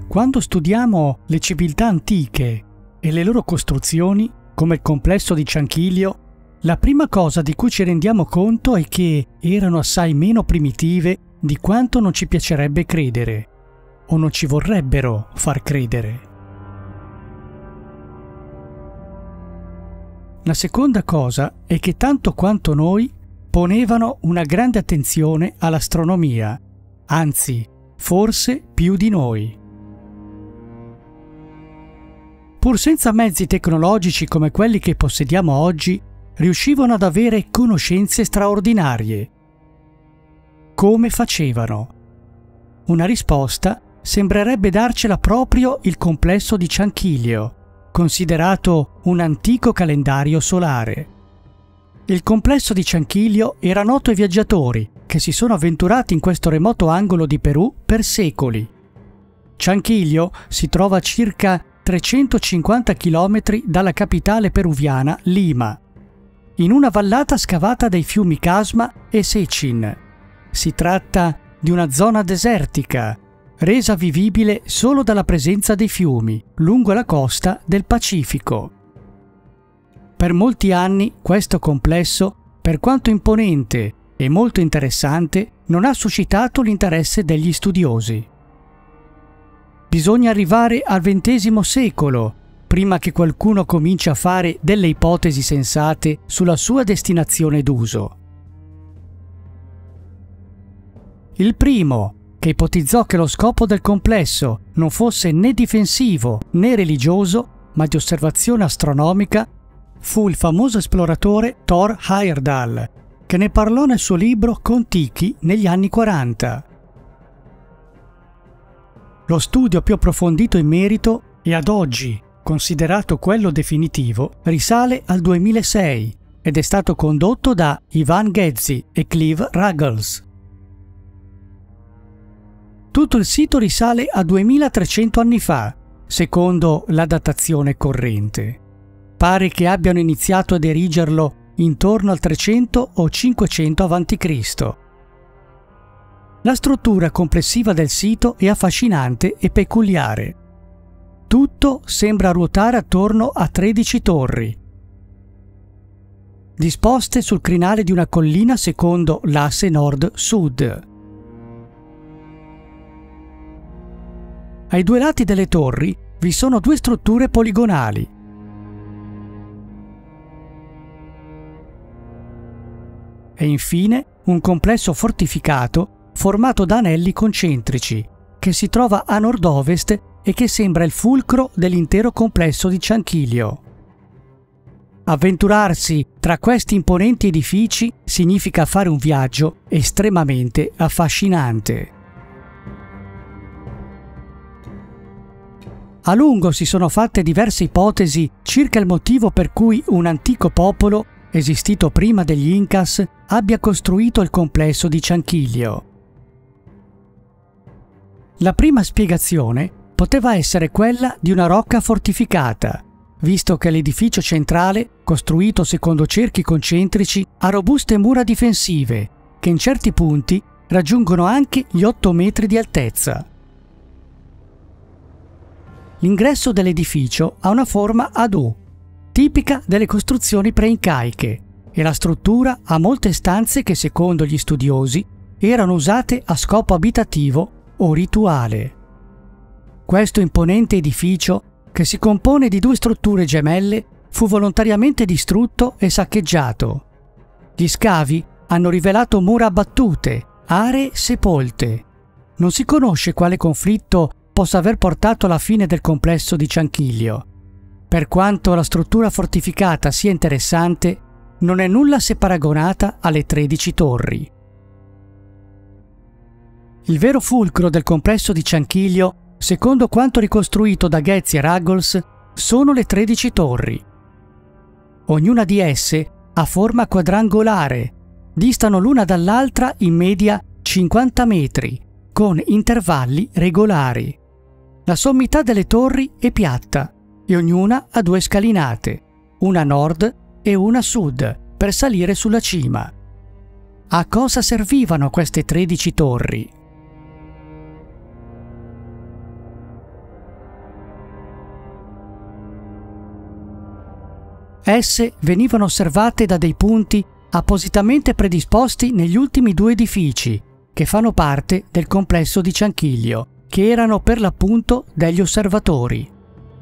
Quando studiamo le civiltà antiche e le loro costruzioni, come il complesso di Cianchilio, la prima cosa di cui ci rendiamo conto è che erano assai meno primitive di quanto non ci piacerebbe credere, o non ci vorrebbero far credere. La seconda cosa è che tanto quanto noi ponevano una grande attenzione all'astronomia, anzi, forse più di noi. Pur senza mezzi tecnologici come quelli che possediamo oggi, riuscivano ad avere conoscenze straordinarie. Come facevano? Una risposta sembrerebbe darcela proprio il complesso di Cianchilio, considerato un antico calendario solare. Il complesso di Cianchilio era noto ai viaggiatori che si sono avventurati in questo remoto angolo di Perù per secoli. Cianchilio si trova a circa 350 km dalla capitale peruviana, Lima, in una vallata scavata dai fiumi Casma e Sechin. Si tratta di una zona desertica, resa vivibile solo dalla presenza dei fiumi lungo la costa del Pacifico. Per molti anni questo complesso, per quanto imponente e molto interessante, non ha suscitato l'interesse degli studiosi. Bisogna arrivare al XX secolo prima che qualcuno cominci a fare delle ipotesi sensate sulla sua destinazione d'uso. Il primo, che ipotizzò che lo scopo del complesso non fosse né difensivo né religioso, ma di osservazione astronomica, fu il famoso esploratore Thor Heyerdahl, che ne parlò nel suo libro Kon-Tiki negli anni 40. Lo studio più approfondito in merito, e ad oggi considerato quello definitivo, risale al 2006 ed è stato condotto da Ivan Ghezzi e Clive Ruggles. Tutto il sito risale a 2300 anni fa, secondo la datazione corrente. Pare che abbiano iniziato ad erigerlo intorno al 300 o 500 a.C. La struttura complessiva del sito è affascinante e peculiare. Tutto sembra ruotare attorno a 13 torri, disposte sul crinale di una collina secondo l'asse nord-sud. Ai due lati delle torri vi sono due strutture poligonali. E infine un complesso fortificato formato da anelli concentrici, che si trova a nord-ovest e che sembra il fulcro dell'intero complesso di Cianchilio. Avventurarsi tra questi imponenti edifici significa fare un viaggio estremamente affascinante. A lungo si sono fatte diverse ipotesi circa il motivo per cui un antico popolo, esistito prima degli Incas, abbia costruito il complesso di Cianchilio. La prima spiegazione poteva essere quella di una rocca fortificata, visto che l'edificio centrale, costruito secondo cerchi concentrici, ha robuste mura difensive, che in certi punti raggiungono anche gli 8 metri di altezza. L'ingresso dell'edificio ha una forma ad U, tipica delle costruzioni preincaiche, e la struttura ha molte stanze che, secondo gli studiosi, erano usate a scopo abitativo o rituale. Questo imponente edificio, che si compone di due strutture gemelle, fu volontariamente distrutto e saccheggiato. Gli scavi hanno rivelato mura abbattute, aree sepolte. Non si conosce quale conflitto possa aver portato alla fine del complesso di Cianchilio. Per quanto la struttura fortificata sia interessante, non è nulla se paragonata alle 13 torri. Il vero fulcro del complesso di Cianchilio, secondo quanto ricostruito da Ghezzi e Ruggles, sono le 13 torri. Ognuna di esse ha forma quadrangolare, distano l'una dall'altra in media 50 metri, con intervalli regolari. La sommità delle torri è piatta e ognuna ha due scalinate, una a nord e una a sud, per salire sulla cima. A cosa servivano queste 13 torri? Esse venivano osservate da dei punti appositamente predisposti negli ultimi 2 edifici, che fanno parte del complesso di Cianchiglio, che erano per l'appunto degli osservatori.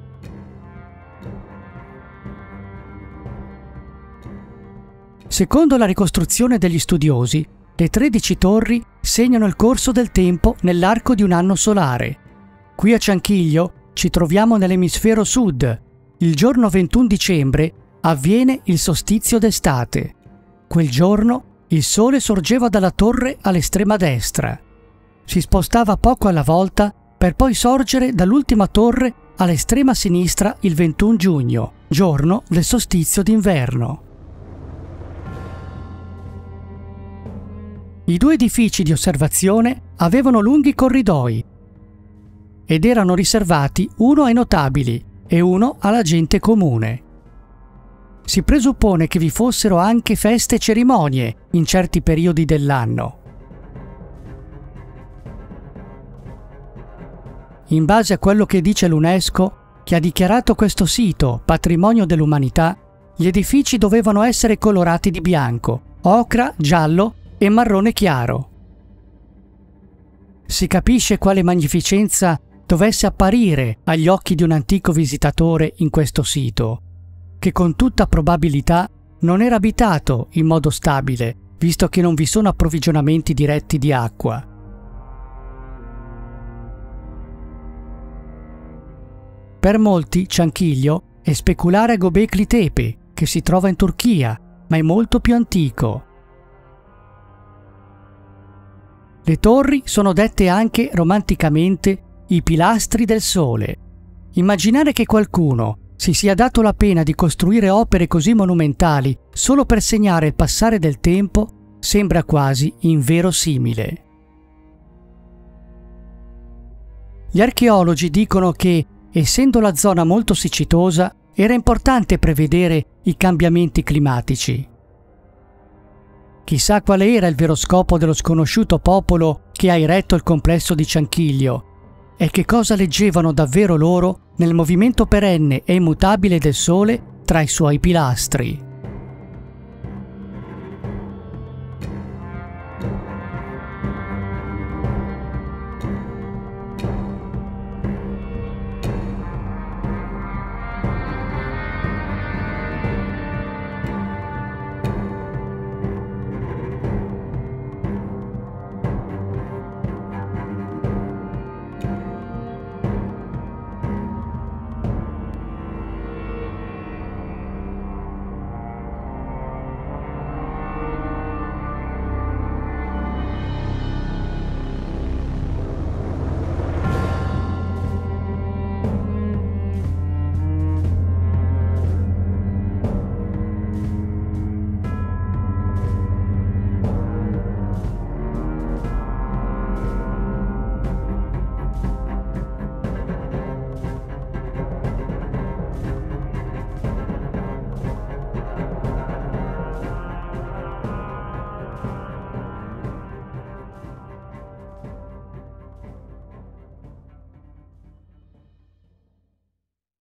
Secondo la ricostruzione degli studiosi, le 13 torri segnano il corso del tempo nell'arco di un anno solare. Qui a Cianchiglio ci troviamo nell'emisfero sud. Il giorno 21 dicembre avviene il solstizio d'estate. Quel giorno il sole sorgeva dalla torre all'estrema destra. Si spostava poco alla volta per poi sorgere dall'ultima torre all'estrema sinistra il 21 giugno, giorno del solstizio d'inverno. I 2 edifici di osservazione avevano lunghi corridoi ed erano riservati uno ai notabili e uno alla gente comune. Si presuppone che vi fossero anche feste e cerimonie in certi periodi dell'anno. In base a quello che dice l'UNESCO, che ha dichiarato questo sito patrimonio dell'umanità, gli edifici dovevano essere colorati di bianco, ocra, giallo e marrone chiaro. Si capisce quale magnificenza dovesse apparire agli occhi di un antico visitatore in questo sito, che con tutta probabilità non era abitato in modo stabile, visto che non vi sono approvvigionamenti diretti di acqua. Per molti Cianchiglio è speculare a Göbekli Tepe, che si trova in Turchia, ma è molto più antico. Le torri sono dette anche romanticamente i pilastri del sole. Immaginare che qualcuno si sia dato la pena di costruire opere così monumentali solo per segnare il passare del tempo sembra quasi inverosimile. Gli archeologi dicono che, essendo la zona molto siccitosa, era importante prevedere i cambiamenti climatici. Chissà quale era il vero scopo dello sconosciuto popolo che ha eretto il complesso di Cianchiglio e che cosa leggevano davvero loro nel movimento perenne e immutabile del sole tra i suoi pilastri.